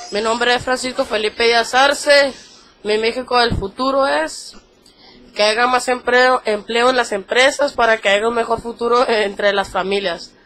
Mi nombre es Francisco Felipe Díaz Arce. Mi México del futuro es que haya más empleo en las empresas para que haya un mejor futuro entre las familias.